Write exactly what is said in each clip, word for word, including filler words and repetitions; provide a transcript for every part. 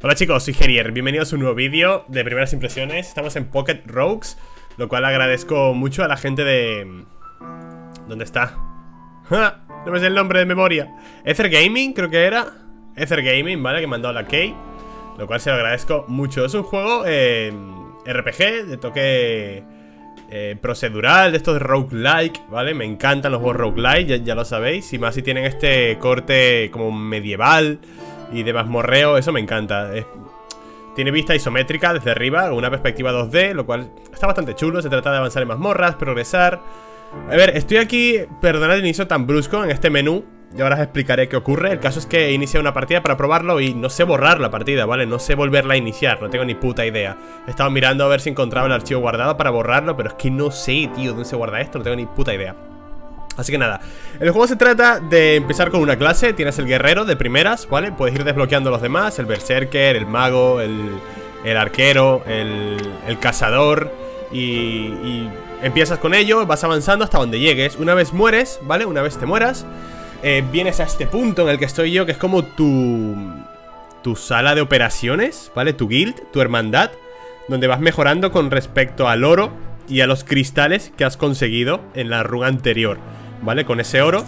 Hola chicos, soy Gerier, bienvenidos a un nuevo vídeo de primeras impresiones. Estamos en Pocket Rogues, lo cual agradezco mucho a la gente de... ¿Dónde está? ¡Ja! No me sé el nombre de memoria. Ether Gaming, creo que era Ether Gaming, ¿vale? Que me han dado la key, lo cual se lo agradezco mucho. Es un juego eh, R P G, de toque eh, procedural, de estos de roguelike, ¿vale? Me encantan los juegos roguelike, ya, ya lo sabéis. Y más si tienen este corte como medieval y de mazmorreo, eso me encanta. Es, tiene vista isométrica desde arriba, con una perspectiva dos D, lo cual está bastante chulo. Se trata de avanzar en mazmorras, progresar. A ver, estoy aquí, perdonad el inicio tan brusco en este menú, y ahora os explicaré qué ocurre. El caso es que he iniciado una partida para probarlo y no sé borrar la partida, ¿vale? No sé volverla a iniciar, no tengo ni puta idea. He estado mirando a ver si encontraba el archivo guardado para borrarlo, pero es que no sé, tío, dónde se guarda esto, no tengo ni puta idea. Así que nada, el juego se trata de empezar con una clase. Tienes el guerrero de primeras, ¿vale? Puedes ir desbloqueando los demás, el berserker, el mago, el, el arquero, el, el cazador. Y, y empiezas con ello, vas avanzando hasta donde llegues. Una vez mueres, ¿vale? Una vez te mueras, eh, vienes a este punto en el que estoy yo, que es como tu, tu sala de operaciones, ¿vale? Tu guild, tu hermandad, donde vas mejorando con respecto al oro y a los cristales que has conseguido en la run anterior, ¿vale? Con ese oro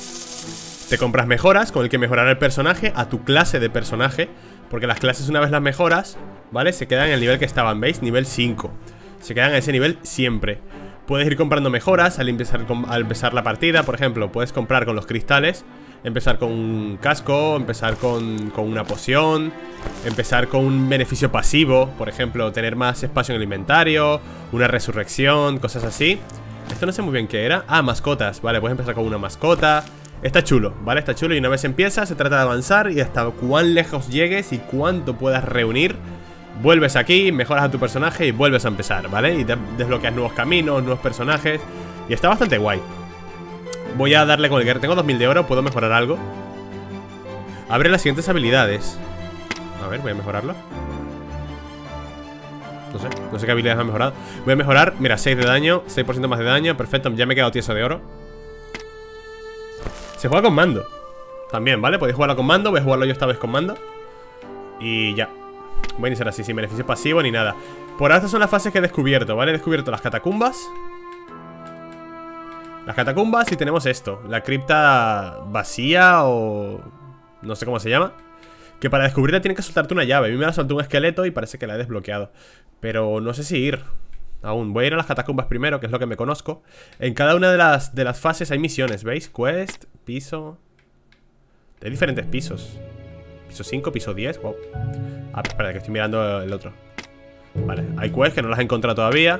te compras mejoras con el que mejorar el personaje a tu clase de personaje, porque las clases, una vez las mejoras, ¿vale? Se quedan en el nivel que estaban, ¿veis? Nivel cinco. Se quedan en ese nivel siempre. Puedes ir comprando mejoras al empezar, al empezar la partida. Por ejemplo, puedes comprar con los cristales, empezar con un casco, empezar con, con una poción, empezar con un beneficio pasivo. Por ejemplo, tener más espacio en el inventario, una resurrección, cosas así. Esto no sé muy bien qué era. Ah, mascotas, vale, puedes empezar con una mascota. Está chulo, ¿vale? Está chulo y una vez empiezas se trata de avanzar y hasta cuán lejos llegues y cuánto puedas reunir. Vuelves aquí, mejoras a tu personaje y vuelves a empezar, ¿vale? Y de desbloqueas nuevos caminos, nuevos personajes. Y está bastante guay. Voy a darle con el guerrero. Tengo dos mil de oro, ¿puedo mejorar algo? Abre las siguientes habilidades. A ver, voy a mejorarlo. No sé, no sé qué habilidades han mejorado. Voy a mejorar, mira, seis de daño, seis por ciento más de daño, perfecto, ya me he quedado tieso de oro. Se juega con mando también, ¿vale? Podéis jugarlo con mando, voy a jugarlo yo esta vez con mando. Y ya. Voy a iniciar así, sin beneficio pasivo ni nada. Por ahora estas son las fases que he descubierto, ¿vale? He descubierto las catacumbas. Las catacumbas y tenemos esto, la cripta vacía o... no sé cómo se llama. Que para descubrirla tienes que soltarte una llave. A mí me la soltó un esqueleto y parece que la he desbloqueado. Pero no sé si ir aún. Voy a ir a las catacumbas primero, que es lo que me conozco. En cada una de las, de las fases hay misiones, ¿veis? Quest, piso... Hay diferentes pisos. Piso cinco, piso diez, wow. Ah, espera, que estoy mirando el otro. Vale, hay quests que no las he encontrado todavía.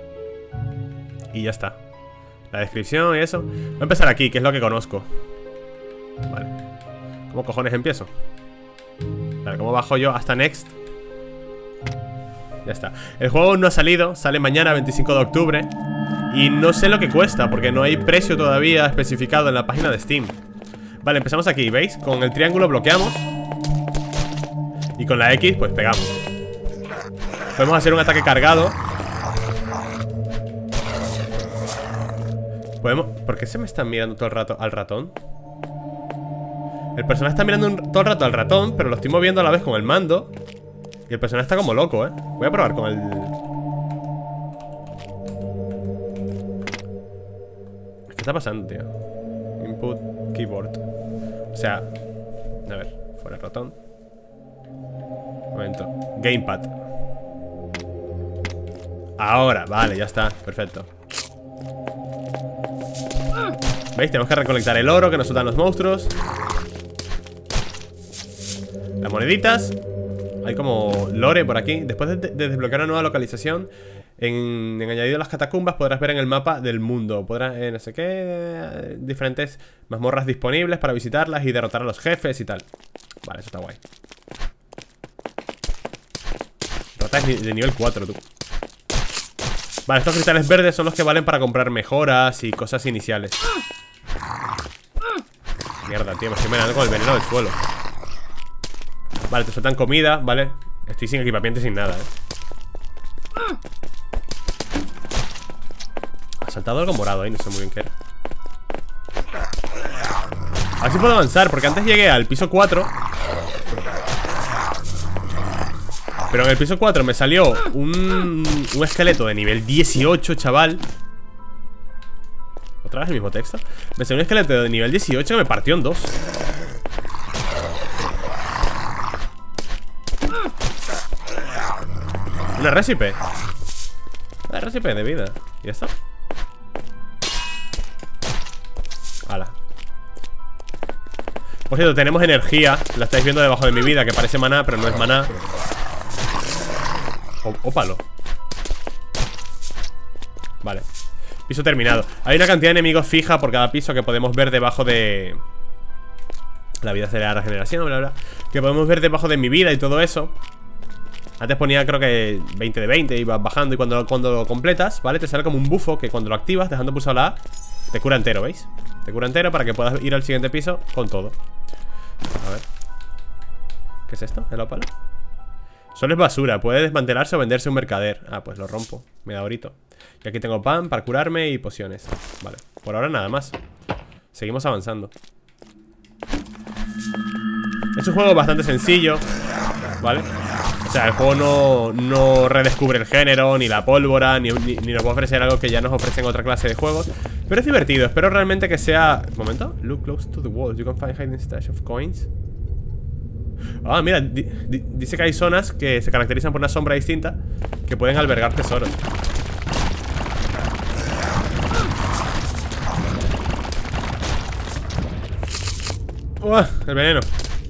Y ya está. La descripción y eso. Voy a empezar aquí, que es lo que conozco. Vale. ¿Cómo cojones empiezo? Vale, ¿cómo bajo yo hasta next? Ya está. El juego no ha salido, sale mañana, veinticinco de octubre. Y no sé lo que cuesta, porque no hay precio todavía especificado en la página de Steam. Vale, empezamos aquí, ¿veis? Con el triángulo bloqueamos. Y con la X, pues pegamos. Podemos hacer un ataque cargado. Podemos... ¿Por qué se me están mirando todo el rato al ratón? El personaje está mirando un... todo el rato al ratón, pero lo estoy moviendo a la vez con el mando. Y el personaje está como loco, ¿eh? Voy a probar con el... ¿Qué está pasando, tío? Input, keyboard. O sea... A ver, fuera el ratón. Un momento. Gamepad. Ahora, vale, ya está, perfecto. ¿Veis? Tenemos que recolectar el oro que nos sueltan los monstruos. Las moneditas. Hay como lore por aquí. Después de, de desbloquear una nueva localización en, en añadido a las catacumbas, podrás ver en el mapa del mundo. Podrás, eh, no sé qué, diferentes mazmorras disponibles para visitarlas y derrotar a los jefes y tal. Vale, eso está guay. Rata es de nivel cuatro, tú. Vale, estos cristales verdes son los que valen para comprar mejoras y cosas iniciales. Mierda, tío, me estoy envenenando con el veneno del suelo. Vale, te sueltan comida, vale. Estoy sin equipamiento y sin nada, eh. Ha saltado algo morado ahí, no sé muy bien qué era. A ver si puedo avanzar, porque antes llegué al piso cuatro Pero en el piso cuatro me salió un, un esqueleto de nivel dieciocho, chaval. ¿Otra vez el mismo texto? Me salió un esqueleto de nivel dieciocho que me partió en dos. Una récipe. Una récipe de vida. ¿Y ya está? Hala. Por cierto, tenemos energía. La estáis viendo debajo de mi vida, que parece maná, pero no es maná. Ópalo. Vale. Piso terminado. Hay una cantidad de enemigos fija por cada piso que podemos ver debajo de... La vida será la regeneración, bla, bla. Que podemos ver debajo de mi vida y todo eso. Antes ponía creo que veinte de veinte, ibas bajando. Y cuando, cuando lo completas, ¿vale? Te sale como un bufo que cuando lo activas, dejando pulsado la A, te cura entero, ¿veis? Te cura entero para que puedas ir al siguiente piso con todo. A ver. ¿Qué es esto? ¿El ópalo? Solo es basura, puede desmantelarse o venderse un mercader. Ah, pues lo rompo, me da orito. Y aquí tengo pan para curarme y pociones. Vale, por ahora nada más. Seguimos avanzando. Es un juego bastante sencillo, ¿vale? O sea, el juego no, no redescubre el género, ni la pólvora, ni, ni, ni nos va a ofrecer algo que ya nos ofrecen otra clase de juegos. Pero es divertido, espero realmente que sea... Un momento, look close to the wall, you can find hidden stash of coins. Ah, mira, di di dice que hay zonas que se caracterizan por una sombra distinta que pueden albergar tesoros. Uah, el veneno.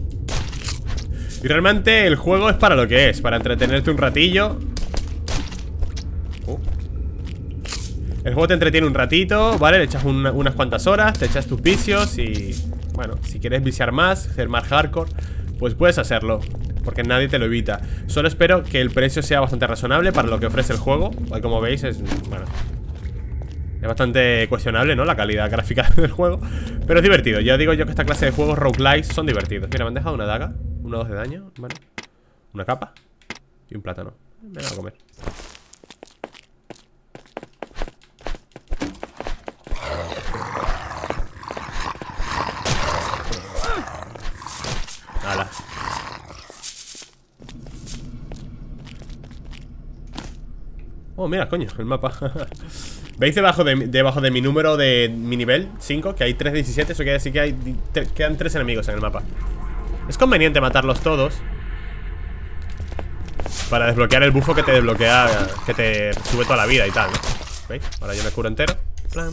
Y realmente el juego es para lo que es, para entretenerte un ratillo. uh. El juego te entretiene un ratito, ¿vale? Le echas una, unas cuantas horas, te echas tus vicios y... Bueno, si quieres viciar más, ser más hardcore, pues puedes hacerlo, porque nadie te lo evita. Solo espero que el precio sea bastante razonable para lo que ofrece el juego. Como veis es... Bueno, es bastante cuestionable, ¿no? La calidad gráfica del juego, pero es divertido. Ya digo yo que esta clase de juegos roguelikes son divertidos. Mira, me han dejado una daga, una dos de daño, vale. Una capa y un plátano. Me voy a comer. Hala. Oh, mira, coño, el mapa. ¿Veis debajo de, debajo de mi número de mi nivel cinco? Que hay tres de diecisiete. Eso quiere decir que hay, quedan tres enemigos en el mapa. Es conveniente matarlos todos para desbloquear el bufo que te desbloquea, que te sube toda la vida y tal, ¿no? ¿Veis? Ahora yo me curo entero. Plan.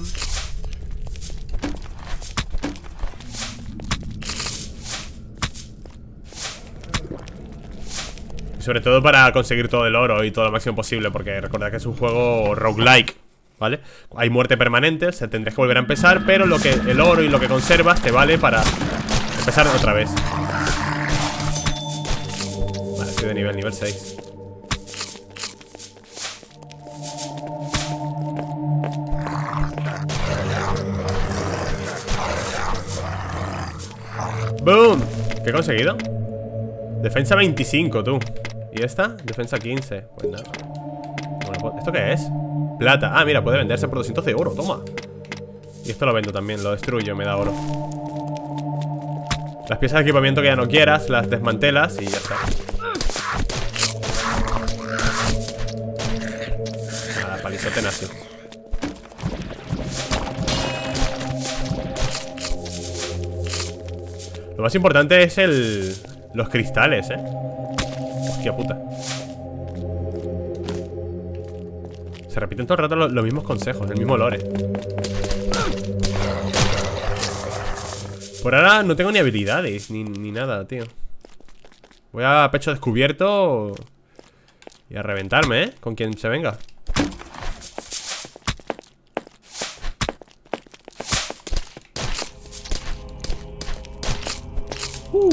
Sobre todo para conseguir todo el oro y todo lo máximo posible, porque recordad que es un juego roguelike, ¿vale? Hay muerte permanente, se tendrás que volver a empezar, pero lo que el oro y lo que conservas te vale para empezar otra vez. Vale, estoy de nivel, nivel seis. ¡Boom! ¿Qué he conseguido? Defensa veinticinco, tú. ¿Y esta? Defensa quince. Pues nada. Bueno, ¿esto qué es? Plata. Ah, mira, puede venderse por doscientos de oro, toma. Y esto lo vendo también, lo destruyo, me da oro. Las piezas de equipamiento que ya no quieras, las desmantelas y ya está. Nada, palizote nazi. Lo más importante es el... los cristales, eh. Hostia puta. Se repiten todo el rato los, los mismos consejos, el mismo lore. Por ahora no tengo ni habilidades, ni, ni nada, tío. Voy a pecho descubierto y a reventarme, eh, con quien se venga. Uh.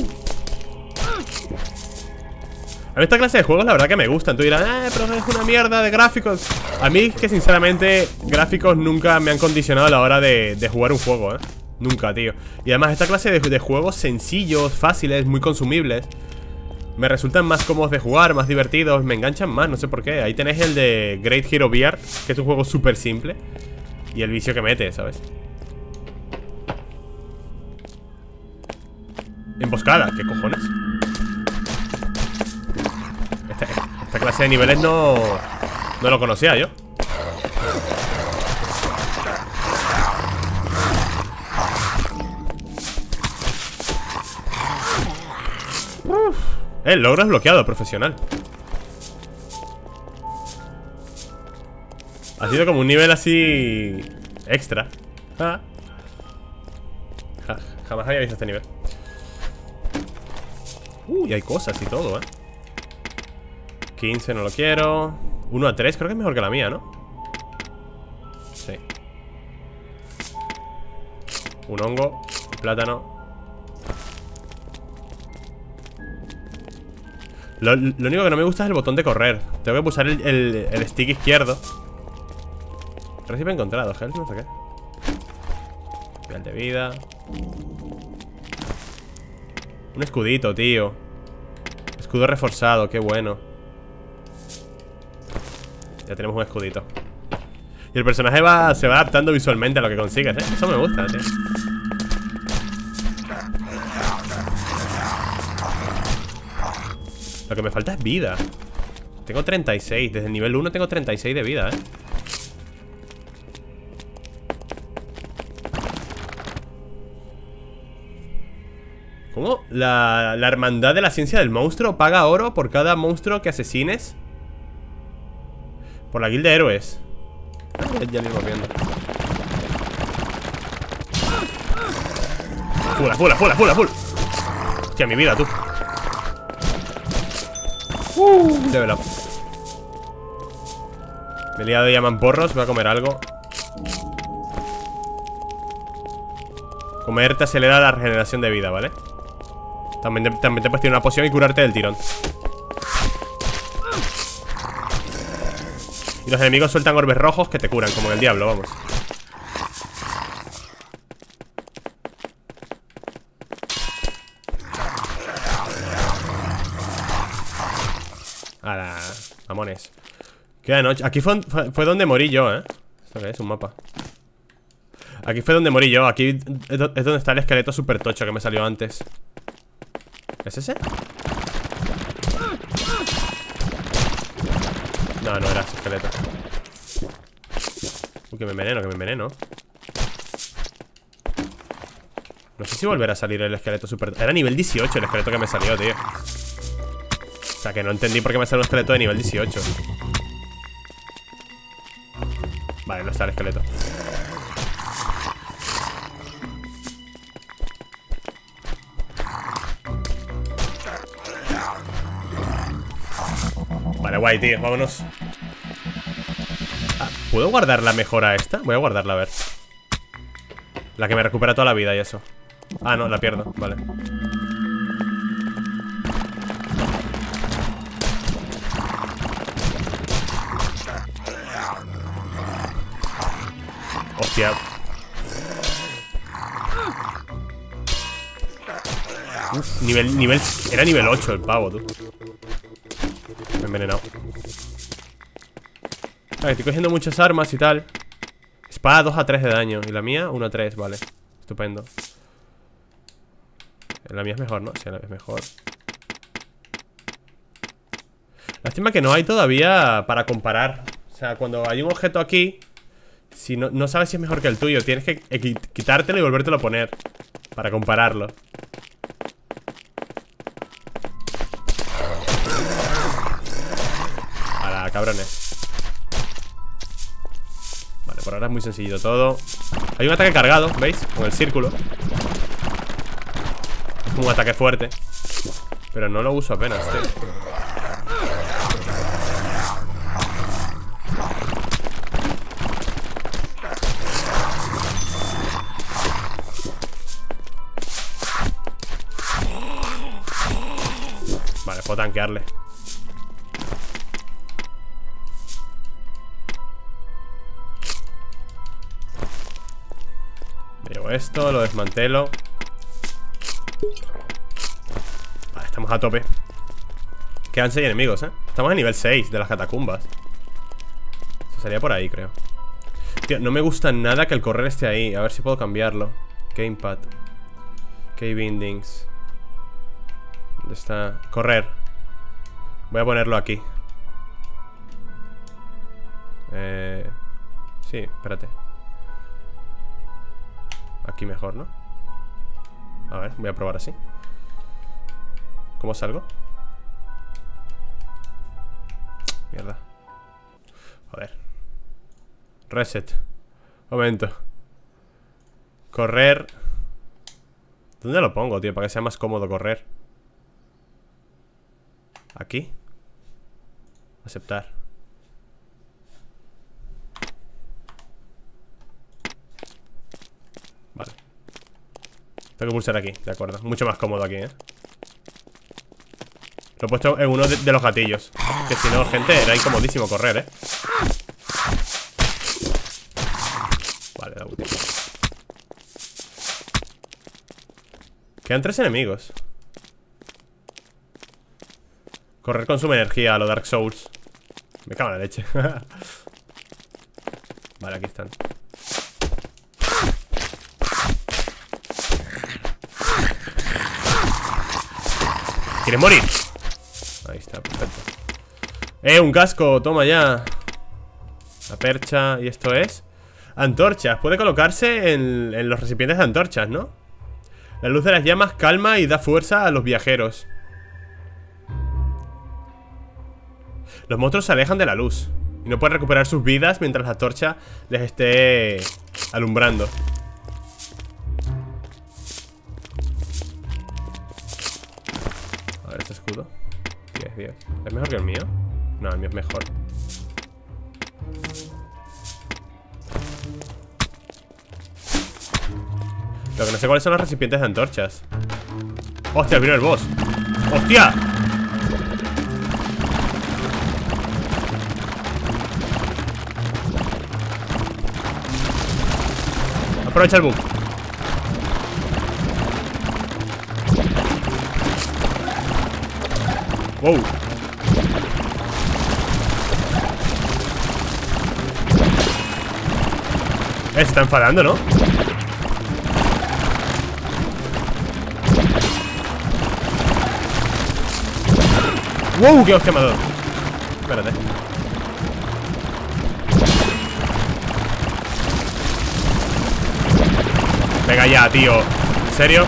A mí esta clase de juegos la verdad que me gustan. Tú dirás, eh, pero es una mierda de gráficos. A mí es que sinceramente gráficos nunca me han condicionado a la hora de, de jugar un juego, eh. Nunca, tío. Y además esta clase de, de juegos sencillos, fáciles, muy consumibles, me resultan más cómodos de jugar, más divertidos, me enganchan más, no sé por qué. Ahí tenéis el de Great Hero V R, que es un juego súper simple, y el vicio que mete, ¿sabes? Emboscada, ¿qué cojones? Este, clase de niveles no... No lo conocía yo. Uf. El logro es bloqueado, profesional. Ha sido como un nivel así... extra. Ah. Ja, jamás había visto este nivel. Uy, uh, hay cosas y todo, eh. quince no lo quiero. uno a tres creo que es mejor que la mía, ¿no? Sí. Un hongo, un plátano. Lo, lo único que no me gusta es el botón de correr. Tengo que pulsar el, el, el stick izquierdo. Recibe encontrado, health, no sé qué. Vial de vida. Un escudito, tío. Escudo reforzado, qué bueno. Ya tenemos un escudito. Y el personaje va, se va adaptando visualmente a lo que consigues, ¿eh? Eso me gusta, tío. Lo que me falta es vida. Tengo treinta y seis. Desde el nivel uno tengo treinta y seis de vida, ¿eh? ¿Cómo? La, la hermandad de la ciencia del monstruo paga oro por cada monstruo que asesines. Por la guilda de héroes. Ya lo iremos viendo. Fula, fula, fula, fula, fula. Hostia, mi vida, tú. Uh, level up. Me he liado de llaman porros. Voy a comer algo. Comer te acelera la regeneración de vida, ¿vale? También te, también te puedes tirar una poción y curarte del tirón. Y los enemigos sueltan orbes rojos que te curan, como en el diablo, vamos. Ahora, mamones. Queda de noche. Aquí fue, fue, fue donde morí yo, ¿eh? ¿Esto qué es? Un mapa. Aquí fue donde morí yo. Aquí es donde está el esqueleto super tocho que me salió antes. ¿Es ese? No, no era ese esqueleto. Uy, que me enveneno, que me enveneno. No sé si volverá a salir el esqueleto super... Era nivel dieciocho el esqueleto que me salió, tío. O sea, que no entendí por qué me salió un esqueleto de nivel dieciocho. Vale, no está el esqueleto. Vale, guay, tío, vámonos. Ah, ¿puedo guardar la mejora esta? Voy a guardarla, a ver. La que me recupera toda la vida y eso. Ah, no, la pierdo, vale. Hostia. Uf, nivel, nivel... Era nivel ocho el pavo, tú. Me he envenenado. Vale, estoy cogiendo muchas armas y tal. Espada dos a tres de daño. Y la mía uno a tres, vale. Estupendo. La mía es mejor, ¿no? Sí, la mía es mejor. Lástima que no hay todavía para comparar. O sea, cuando hay un objeto aquí, si no, no sabes si es mejor que el tuyo, tienes que quitártelo y volvértelo a poner para compararlo. A la cabrones. Vale, por ahora es muy sencillo todo. Hay un ataque cargado, ¿veis? Con el círculo. Es como un ataque fuerte, pero no lo uso apenas, tío. Vale, puedo tanquearle. Me llevo esto, lo desmantelo. Vale, estamos a tope. Quedan seis enemigos, ¿eh? Estamos a nivel seis de las catacumbas. Eso sería por ahí, creo. Tío, no me gusta nada que el correr esté ahí. A ver si puedo cambiarlo. Gamepad. Key bindings. ¿Dónde está? Correr. Voy a ponerlo aquí. Eh... Sí, espérate. Aquí mejor, ¿no? A ver, voy a probar así. ¿Cómo salgo? Mierda. Joder. Reset. Momento. Correr. ¿Dónde lo pongo, tío? Para que sea más cómodo correr. Aquí. Aceptar. Vale. Tengo que pulsar aquí, de acuerdo. Mucho más cómodo aquí, ¿eh? Lo he puesto en uno de, de los gatillos. Que si no, gente, era incomodísimo correr, ¿eh? Vale, da último. Quedan tres enemigos. Correr consume energía a lo Dark Souls. Me cago en la leche. Vale, aquí están. ¿Quieres morir? Ahí está, perfecto. Eh, un casco, toma ya. La percha, y esto es antorchas, puede colocarse en, en los recipientes de antorchas, ¿no? La luz de las llamas calma y da fuerza a los viajeros. Los monstruos se alejan de la luz y no pueden recuperar sus vidas mientras la antorcha les esté alumbrando. A ver, este escudo diez, diez. ¿Es mejor que el mío? No, el mío es mejor. Lo que no sé cuáles son los recipientes de antorchas. ¡Hostia, el primer boss! ¡Hostia! Aprovecha el bug. Wow. Eh, se está enfadando, ¿no? ¡Wow! ¡Qué hostia me ha dado! Espérate. Venga ya, tío. ¿En serio?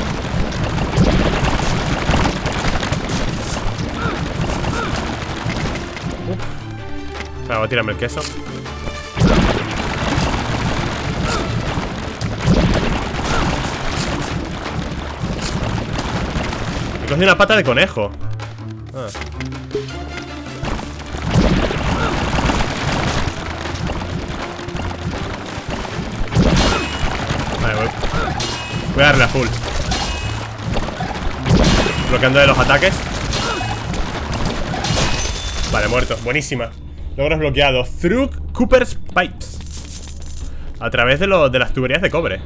Uf. Espera, voy a tirarme el queso. He cogido una pata de conejo. Ah. Vale, voy. Voy a darle a full. Bloqueando de los ataques. Vale, muerto, buenísima. Logros bloqueados. Through Cooper's Pipes. A través de, lo, de las tuberías de cobre.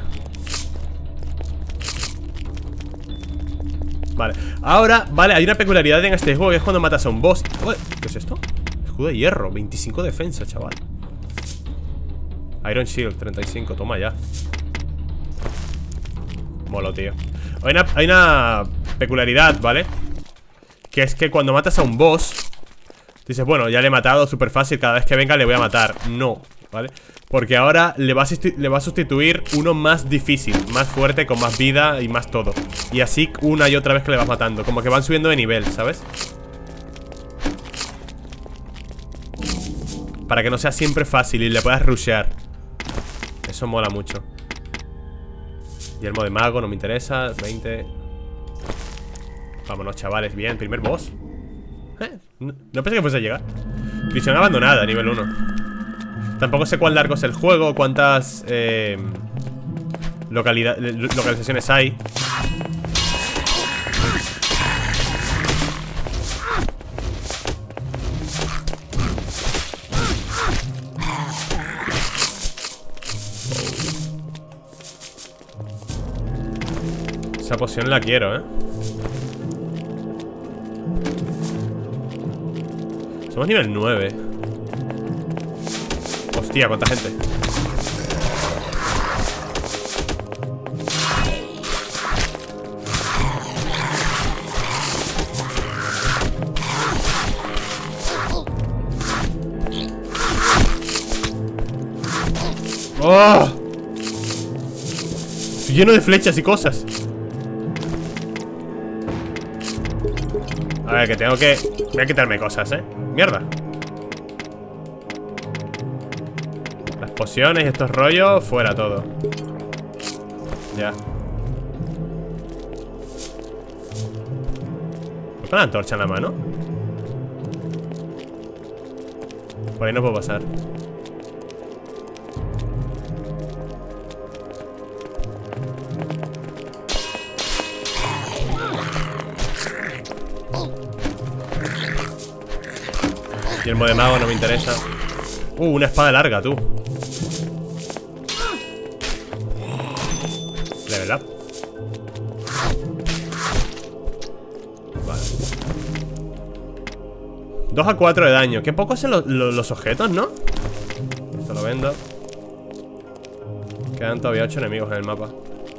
Vale, ahora, vale, hay una peculiaridad en este juego que es cuando matas a un boss. Uy, ¿qué es esto? Escudo de hierro, veinticinco defensa, chaval. Iron Shield, treinta y cinco, toma ya. Molo, tío. Hay una, hay una peculiaridad, ¿vale? Que es que cuando matas a un boss dices, bueno, ya le he matado, súper fácil, cada vez que venga le voy a matar. No, ¿vale? Porque ahora le va, a le va a sustituir uno más difícil, más fuerte, con más vida y más todo. Y así una y otra vez que le vas matando. Como que van subiendo de nivel, ¿sabes? Para que no sea siempre fácil y le puedas rushear. Eso mola mucho. Yelmo de mago, no me interesa. veinte. Vámonos, chavales, bien, primer boss. ¿Eh? No, no pensé que fuese a llegar. Prisión abandonada, nivel uno. Tampoco sé cuán largo es el juego, cuántas eh, localidad, localizaciones hay. Esa poción la quiero, ¿eh? Somos nivel nueve. Hostia, cuánta gente. ¡Oh! Estoy lleno de flechas y cosas. A ver, que tengo que... Voy a quitarme cosas, ¿eh? Mierda. Las pociones y estos rollos, fuera todo. Ya. ¿Voy con la antorcha en la mano? Por ahí no puedo pasar. Y el modo de mago no me interesa. Uh, una espada larga, tú. Level up. Vale. dos a cuatro de daño. Qué pocos son los, los, los objetos, ¿no? Esto lo vendo. Quedan todavía ocho enemigos en el mapa.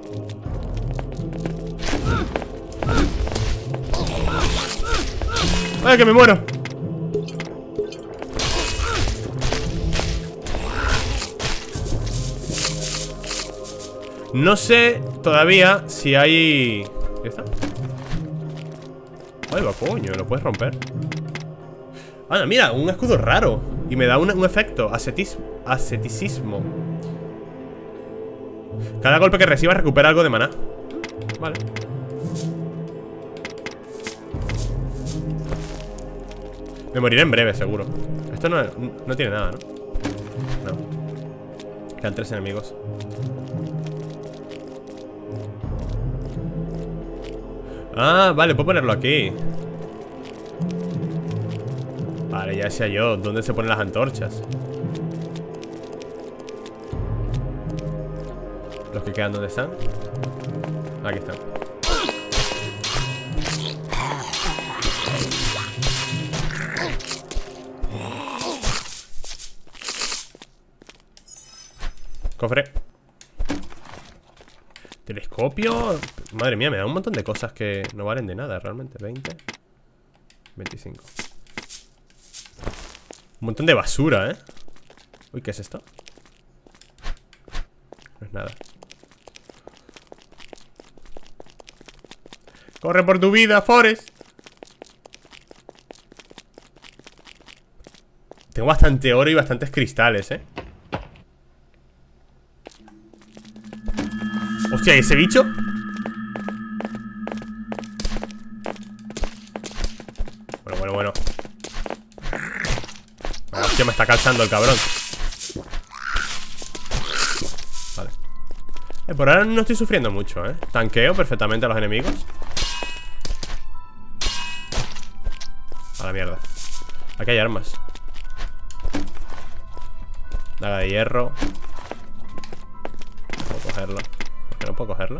¡Ay, que me muero! No sé todavía si hay... ¿Qué está? Ay, va, coño, lo puedes romper. Ah, mira, un escudo raro. Y me da un, un efecto, ascetismo, asceticismo. Cada golpe que recibas recupera algo de maná. Vale. Me moriré en breve, seguro. Esto no, no tiene nada, ¿no? No. Quedan tres enemigos. Ah, vale, puedo ponerlo aquí. Vale, ya sé yo. ¿Dónde se ponen las antorchas? Los que quedan, ¿dónde están? Aquí están. Cofre. Telescopio. Madre mía, me da un montón de cosas que no valen de nada realmente. Veinte, veinticinco. Un montón de basura, ¿eh? Uy, ¿qué es esto? No es nada. ¡Corre por tu vida, Forest! Tengo bastante oro y bastantes cristales, ¿eh? Hostia, ¿y ese bicho? Bueno, bueno, bueno. Hostia, me está calzando el cabrón. Vale. eh, Por ahora no estoy sufriendo mucho, ¿eh? Tanqueo perfectamente a los enemigos. A la mierda. Aquí hay armas. Daga de hierro. Puedo cogerlo. ¿Por qué no puedo cogerlo?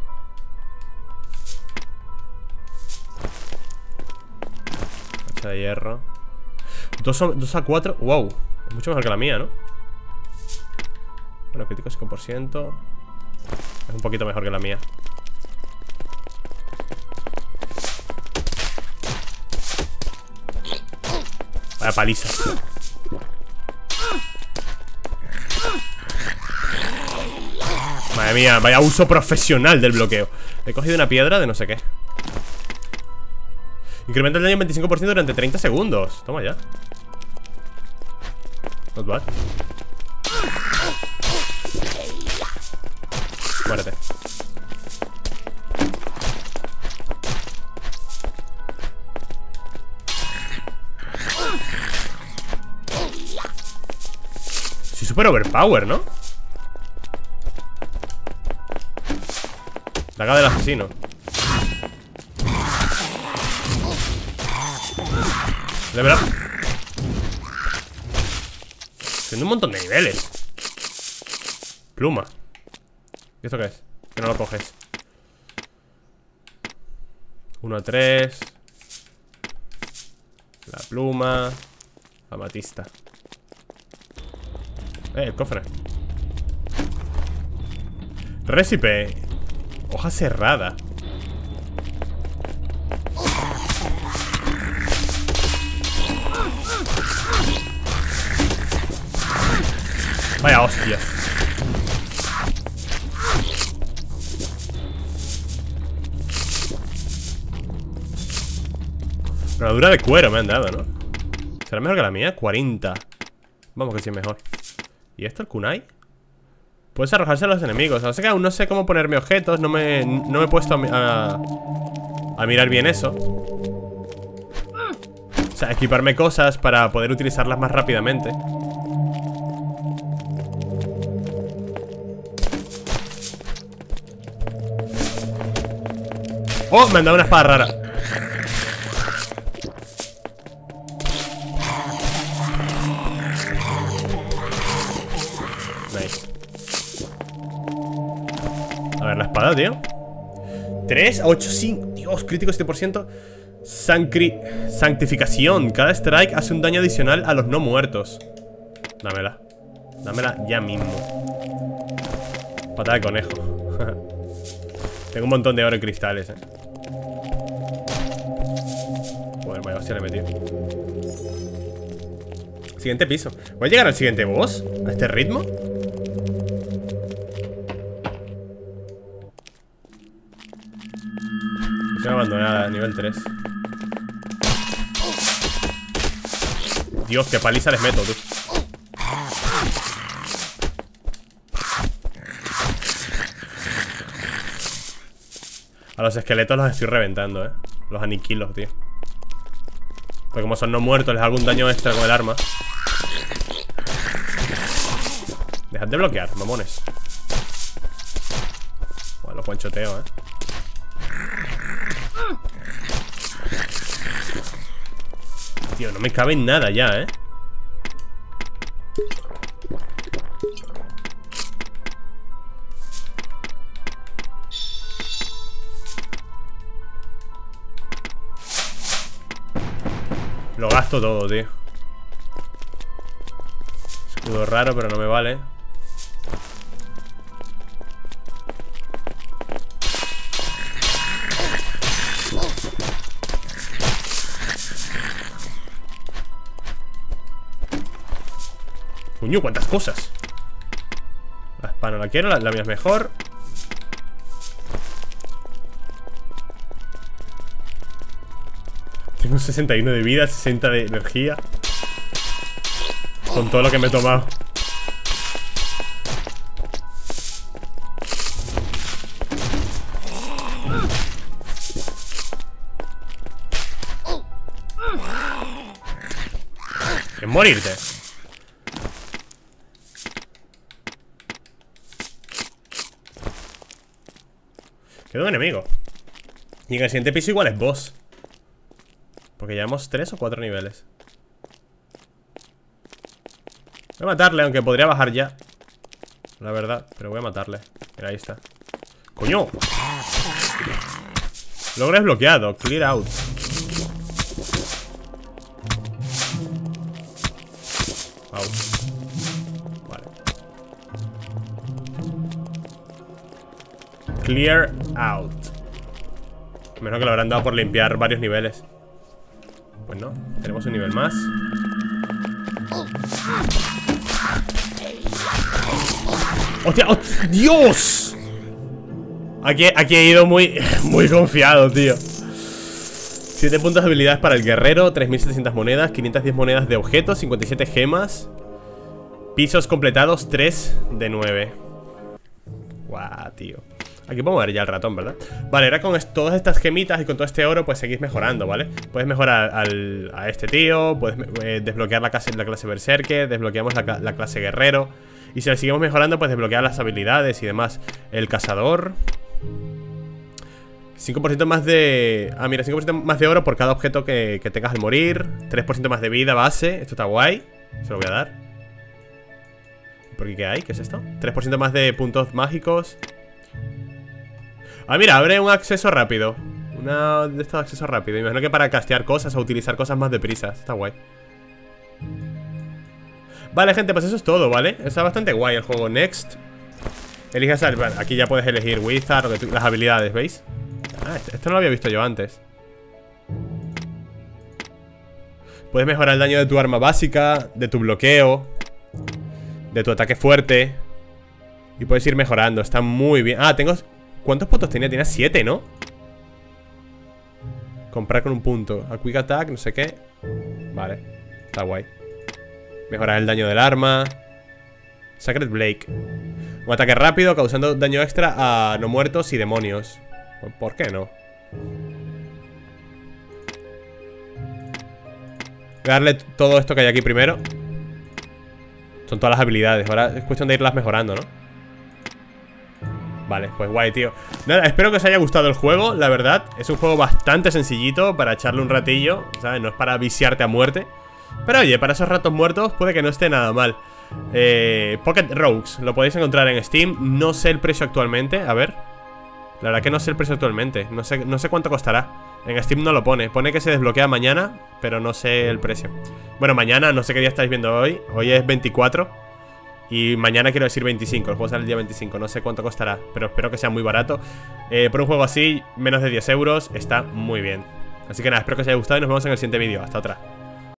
Hacha de hierro. dos a cuatro. Wow. Es mucho mejor que la mía, ¿no? Bueno, crítico cinco por ciento. Es un poquito mejor que la mía. Vaya paliza. Madre mía, vaya uso profesional del bloqueo. He cogido una piedra de no sé qué. Incrementa el daño en veinticinco por ciento durante treinta segundos. Toma ya. Not bad. Muérete. Soy super overpower, ¿no? Daga del asesino. Level up. Tiene un montón de niveles. Pluma. ¿Y esto qué es? Que no lo coges. uno a tres. La pluma. Amatista. Eh, el cofre. Récipe. Hoja cerrada. Vaya hostias. Armadura de cuero me han dado, ¿no? ¿Será mejor que la mía? cuarenta. Vamos que sí es mejor. ¿Y esto, el kunai? Puedes arrojarse a los enemigos. O sea que aún no sé cómo ponerme objetos. No me, no me he puesto a, a, a mirar bien eso. O sea, equiparme cosas para poder utilizarlas más rápidamente. ¡Oh! Me han dado una espada rara. Nice. A ver, la espada, tío. tres a ocho, cinco. Dios, crítico siete por ciento. Sancri... Sanctificación. Cada strike hace un daño adicional a los no muertos. Dámela. Dámela ya mismo. Patada de conejo. Tengo un montón de oro y cristales, eh. Bueno, vaya hostia le he metido. Siguiente piso. ¿Voy a llegar al siguiente boss? ¿A este ritmo? Misión abandonada, nivel tres. Dios, qué paliza les meto, tú. A los esqueletos los estoy reventando, eh. Los aniquilos, tío. Porque como son no muertos, les hago un daño extra con el arma. Dejad de bloquear, mamones. Bueno, los guanchoteo, eh. Tío, no me cabe en nada ya, eh. Lo gasto todo, tío. Escudo raro, pero no me vale. Puño, cuántas cosas. La espada no la quiero, la, la mía es mejor. Tengo sesenta y uno de vida, sesenta de energía. Con todo lo que me he tomado. Es morirte. Queda un enemigo. Y en el siguiente piso igual es boss. Porque llevamos tres o cuatro niveles. Voy a matarle, aunque podría bajar ya. La verdad, pero voy a matarle. Mira, ahí está. ¡Coño! Logro desbloqueado, clear out. Out. Vale. Clear out. Menos que lo habrán dado por limpiar varios niveles. Pues no, tenemos un nivel más. ¡Hostia! ¡Oh, ¡Dios! Aquí, aquí he ido muy, muy confiado, tío. siete puntos de habilidades para el guerrero, tres mil setecientas monedas, quinientas diez monedas de objetos, cincuenta y siete gemas. Pisos completados, tres de nueve. Guau, tío. Aquí puedo mover ya el ratón, ¿verdad? Vale, ahora con todas estas gemitas y con todo este oro, pues seguís mejorando, ¿vale? Puedes mejorar al, a este tío, puedes eh, desbloquear la clase, la clase Berserker, desbloqueamos la, la clase Guerrero. Y si la seguimos mejorando, pues desbloquear las habilidades y demás. El cazador. cinco por ciento más de... Ah, mira, cinco por ciento más de oro por cada objeto que, que tengas al morir. tres por ciento más de vida base. Esto está guay. Se lo voy a dar. ¿Por aquí qué hay? ¿Qué es esto? tres por ciento más de puntos mágicos. Ah, mira, abre un acceso rápido. Una de estos accesos rápido. Imagino que para castear cosas o utilizar cosas más deprisa. Está guay. Vale, gente, pues eso es todo, ¿vale? Está bastante guay el juego. Next. Eliges al... Bueno, aquí ya puedes elegir Wizard, lo que tú... las habilidades, ¿veis? Ah, esto no lo había visto yo antes. Puedes mejorar el daño de tu arma básica, de tu bloqueo, de tu ataque fuerte. Y puedes ir mejorando, está muy bien. Ah, tengo... ¿Cuántos puntos tenía? Tenía siete, ¿no? Comprar con un punto. A quick attack, no sé qué. Vale, está guay. Mejorar el daño del arma. Sacred Blake. Un ataque rápido causando daño extra a no muertos y demonios. ¿Por qué no? Voy a darle todo esto que hay aquí primero. Son todas las habilidades. Ahora es cuestión de irlas mejorando, ¿no? Vale, pues guay, tío. Nada, espero que os haya gustado el juego, la verdad. Es un juego bastante sencillito para echarle un ratillo, ¿sabes? No es para viciarte a muerte. Pero oye, para esos ratos muertos puede que no esté nada mal. eh, Pocket Rogues, lo podéis encontrar en Steam. No sé el precio actualmente, a ver. La verdad que no sé el precio actualmente. No sé, no sé cuánto costará. En Steam no lo pone. Pone que se desbloquea mañana, pero no sé el precio. Bueno, mañana, no sé qué día estáis viendo hoy. Hoy es veinticuatro. Y mañana quiero decir veinticinco. El juego sale el día veinticinco. No sé cuánto costará, pero espero que sea muy barato. eh, Por un juego así, menos de diez euros. Está muy bien. Así que nada, espero que os haya gustado y nos vemos en el siguiente vídeo. Hasta otra.